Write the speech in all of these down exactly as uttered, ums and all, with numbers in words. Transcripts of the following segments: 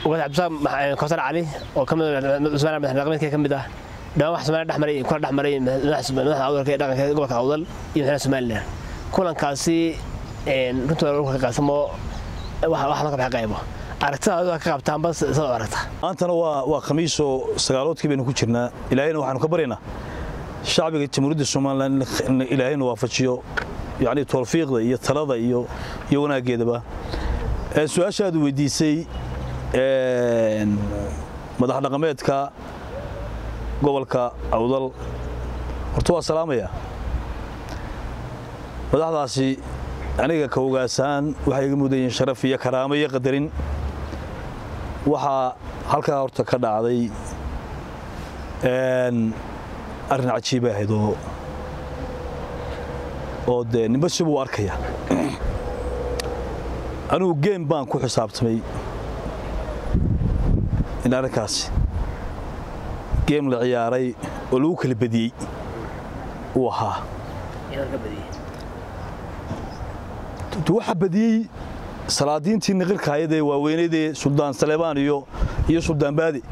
وقت عبد السلام كوثر علي وكمل زمان مثلا رقمتك كم ده ده واحد زمان دحمري كل دحمري نحس مثلا أول كده قبل كأول يمكن سمعنا كلن كاسي إن كنت أقول لك قاسمه واحد واحد قبل حقيبه عرفتها هذا كابتن بس صار عرفتها أنت أنا وخميس وسجالات كبير نكوشنا إلى هنا وحنا كبرنا الشعب الجمهورية الصومال لأن إلى هنا وافشيو يعني توفيق ذي الثلاثة يو يونا كده بقى السؤال شاد ودي سي مدح رقميتك قبلك أوضل ورتوا السلام يا مدح راسي أنا كوجاسان وحي مدين شرفية كرامية قدرين وح halka horta ka dhacday een arin cajiib ah oo oo de nimashii buu arkaya anu game baan ku xisaabtamay in arkaas game la ciyaaray oo lagu kala badiyay oo ahaa yarka badiyay tu waxa badiyay salaadiintii niqirkaayade waaweynayde Suldaan Saleebaan iyo iyo Suldaan Baadi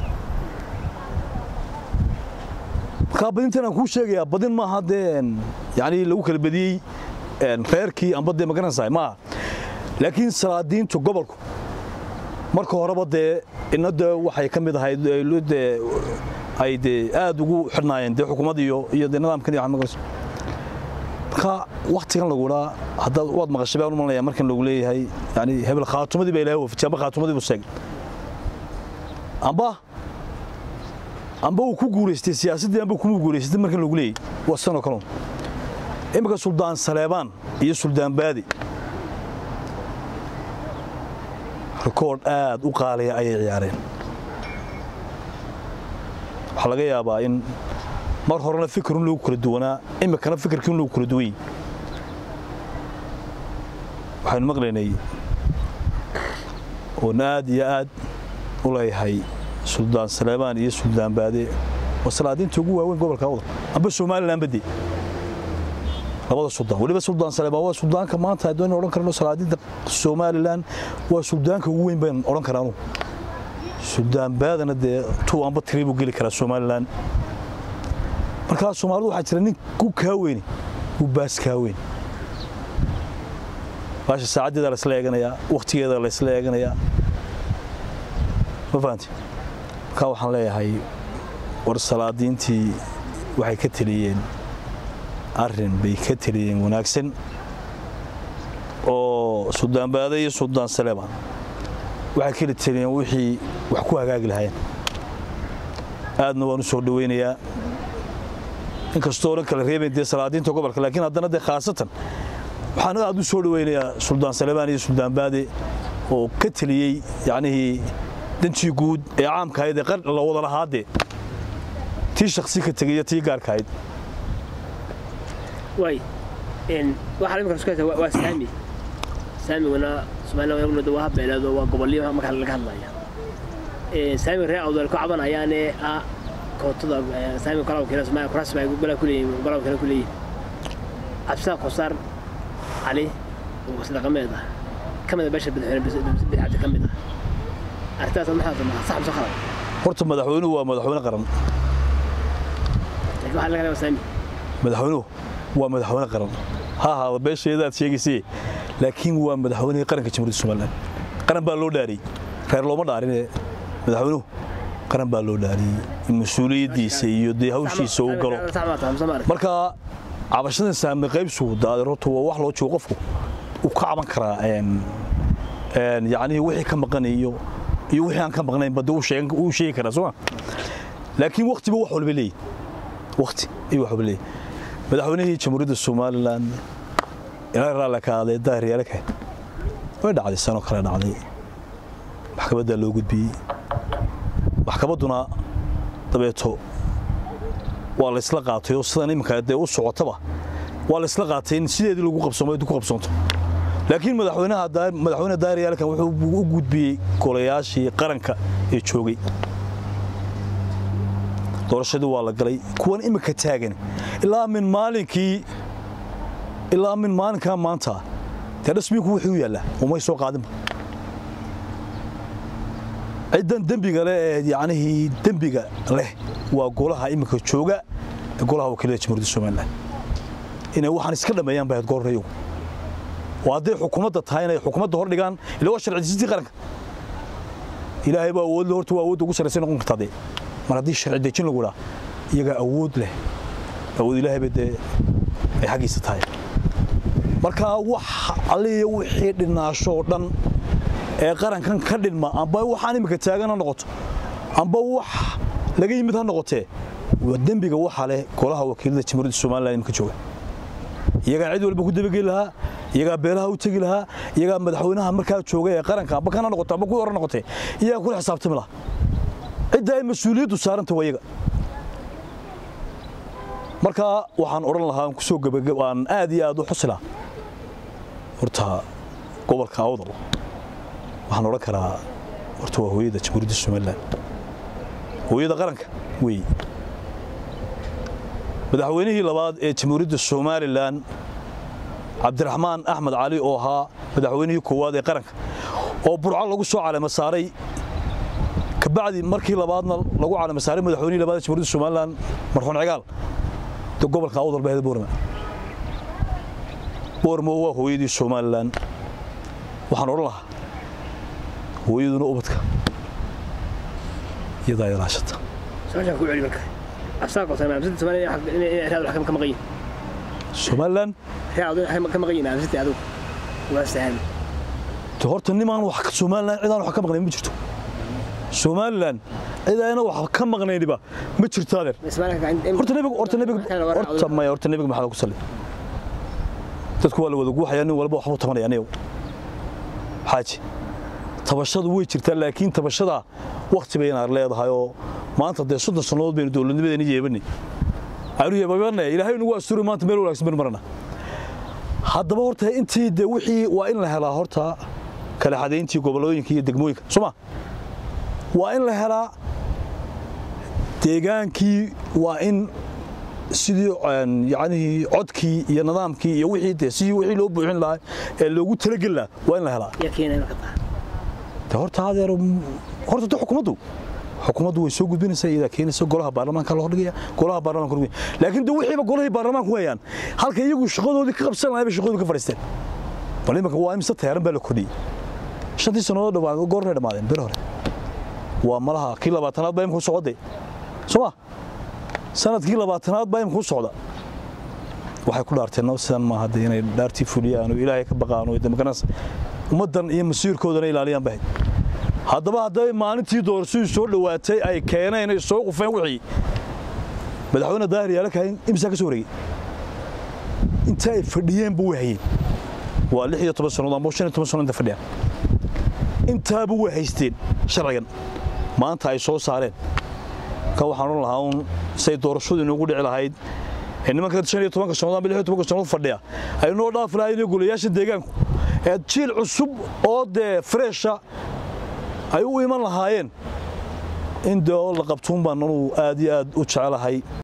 ka badintana ku sheegaya badin ma hadeen yaani lagu kala badiyay een reerkii aan badde magaranayay ma laakiin salaadiintu gobolku marka horeba de inada waxay kamid ahayd luude ay de aad ugu xirnaayeen de xukuumadda iyo iyo nidaamkan iyo magaras ka waqtigan lagu raa hada wad maqashay baan u malaya markan lagu leeyahay yaani hebel khaatumadii bay ilaahay waftiya khaatumadii buu sheegay amba amba uu ku guuleystay siyaasadii amba ku guuleystay markan lagu leeyahay wasano kale imika Suldaan Saleebaan iyo Suldaan Baadi record aad u qaaliya ay ciyaareen waxa laga yaabaa in mar horena fikirun lagu kala duwanaa imikana fikirkiin lagu kala duway waxaan maqlaynay oo naad iyo aad u leeyahay Suldaan Saleebaan iyo Suldaan Baadi wasalaadinta ugu waaweyn gobolka Awdal amba Soomaaliland badi labada Suldaan waliba Suldaan Saleebaan waa Suldaanka maanta haddii oran karno salaadinta Soomaaliland waa Suldaanka ugu weyn baan oran karano Suldaan Baadina de tuu amba tribu gali kara Soomaaliland marka Soomaalidu waxa jira nin ku ka weyn u baas ka weyn baasha saacadda la isla eeganaya waqtigeeda la isla eeganaya ma fahanti ka waxaan leeyahay war salaadiintii waxay ka taliyeen arrin bay ka taliyeen wanaagsan oo Suldaan Baadi iyo Suldaan Saleebaan waxay kala taliyeen wixii wax ku hagaagi lahayn aadna waan u soo dhaweynayaa in kastoo oran kala reebay de salaadiinta gobolka laakiin haddana de khaasatan waxaan aad u soo dhaweynayaa Suldaan Saleebaan iyo Suldaan Baadi oo ka taliyay yaani dantii guud ee caamka ah ee qar la wada lahaade tii shakhsi ka tagay tii gaarka ah way in waxa la iska waa saami saami wana Soomaaliya wana dawaa beelado waa gobolyo marka laga hadlayo ee saami reer Awdal ku cabanayaan ee kootada saami kala kala Soomaaliya kuraas bay gobol ku leeyihiin gobol kala ku leeyihiin absa qosar ali oo sida qameeda kamida basha bidixeen bidixada kamida artaas maxaa ma sax sax horta madaxweynuhu waa madaxweyne qaran waxa laga yaabaa saami madaxweynuhu waa madaxweyne qaran ha ha beesheedaad sheegaysay laakiin waa madaxweynaha qaranka Jamhuuriyadda Soomaaliland qaran baa loo dhaariyay reer looma dhaarin madaxweynuhu qaran baa loo dhaariyay mas'uuliyadiisa iyo de hawshiisa uu galo marka cabashadan saami qaybsu daadroto waa wax loo joogo qofku uu ka caban karaa een een yaani wixii ka maqanayo iyo wixii aan ka maqnayn bad uu sheeg uu sheegi karaa soo laakiin waqtiba wax walba leeyahay waqti iyo wax walba leeyahay madaxweynaha Jamhuuriyadda Soomaaliland ilaa raala ka aaday daariyalka way dhacday sano kale dhacday maxkamadda loo gudbiyay maxkamadduna dabeeto waa la isla qaatay oo sidan imka ay u socotaba waa la isla qaatay in sideedii lagu qabsoomo ku qabsoonto laakiin madaxweynaha madaxweynaha daariyalka wuxuu u gudbiyay golayaashii qaranka ee joogay doorashadu waa la galay kuwan imika taagan ilaa min maalinkii ilaa min maalinka maanta tarasmiinku wuxuu yaala uma soo qaadin ciidan dambiga leh yani dambiga leh waa golaha imika jooga golaha wakiilada jamhuuriyadda Soomaaliland inay waxaan iska dhameeyaan baad goorreeyo waadii xukuumadda tahay inay xukuumadda hor dhigaan ilaa sharci qaranka ilaahay baa awood horta waa awood ugu sareysan noqon kartaa mar hadii sharci dejin lagu raa iyaga awood leh awood ilaahay bade ay xaqiisa tahay marka wax aliya wixii dhinaasho dhan ee qarankan ka dhilma amba waxaan imika taagan noqoto amba wax laga yimid ha noqotee waa dambiga waxa leh golaha wakiilada jamhuuriyadda Soomaaliland imika jooga iyaga cid walba ku dabageli lahaa iyaga beelaha u tagi lahaa iyaga madaxweynaha markaa jooga ee qaranka amba kana noqoto amba ku hor noqotay iyaga ku xisaabtami lahaa cid ay mas'uuliyadu saaranta wayaga marka waxaan oran lahaa ku soo gabagabaan aad iyo aad u xusila horta gobolka Awdal waxaan oran karaa horta waa hooyada jamhuuriyadda Soomaaliland hooyada qaranka way madaxweynihii labaad ee jamhuuriyadda Soomaaliland Cabdiraxmaan Axmed Cali oo ahaa madaxweynihii koowaad ee qaranka oo burco lagu soo caleema saaray ka bacdi markii labaadna lagu caleema saaray madaxweynihii labaad ee jamhuuriyadda Soomaaliland marxuun cigaal gobolka Awdal baa Boorama Boorama waa hooyadii Soomaaliland waxaan oran lahaa hooyaduna ubadka iyada ay raashata سؤال كل علمك أساق وسنا بس تسمعني هذا الحكم كم غين Soomaaliland هذا الحكم كم غين أنا بس تعذب وأستهان تهرت إني ما أنا وحكي Soomaaliland إذا أنا حكم غني مجرته Soomaaliland إذا أنا وحكم غني دي بقى مجرت هذا هرت نبي هرت نبي هرت ما هرت نبي محل كسل تذكر ولا وذوق حياني ولا بوحبو تمر يعني حاجة تبشر ويجرت لكن تبشر وقت بين أرلاد هايو ما أنت ده صدق صنود بين دول اللي بدنا نجي بني عروي بابنا إلى هاي نقول أسطوري ما تمر ولا أكسبر مرنا هذا بورتها أنت دوحي وإن لها هرتها كلا حدا أنت قبلوين كي دقمويك سمع وإن لها تيجان كي وإن سيدي يعني عدكي يا نظامكي يا وحيد سي وحي لو بوحين لا لو قلت لك لا وين لها يا كينا مقطع تهرت هذا هرت حكومته حكومته way soo gudbinaysaa ida keenayso golaha baarlamaanka la hordhigaya golaha baarlamaanka ruumiya laakiin dad wixii ba golaha baarlamaanka weeyaan halka iyagu shaqadoodii ka qabsan lahayd shaqadooda ka fariisteen baarlamaanka waa imsa tayran baa la kordhiyay shantii sanadood dhamaan goorna dhamaadeen bir hore waa malaha kii labaatanaad baa imku socday soo sanadkii labaatanaad baa imku socda waxay ku dhaarteen nafsan ma hadda inay dhaartii fuliyaan oo ilaahay ka baqaan oo damqanas ummadan iyo masiirkoodana ilaaliyaan baa haddaba haday maalintii doorashadu soo dhawaatay ay keeneen ay soo qufeen wixii madaxweyne daahir yaala kayn imsa ka soo wareegay inta ay fadhiyeen buu waayay waa lix iyo toban sano ama shan iyo toban sano inta fadhiyaan inta buu haysteen sharcigan maanta ay soo saareen ka waxaan oran lahaa un say doorashadu inuu dhici lahayd nimanka shan iyo toban sano ama lix iyo toban sano fadhiya ay noo dhaaf lahayn golayaasha deegaanku ee jiil cusub oo de fresha ay u iman lahaayeen in doo la qabtuun baan aad iyo aad u jecelahay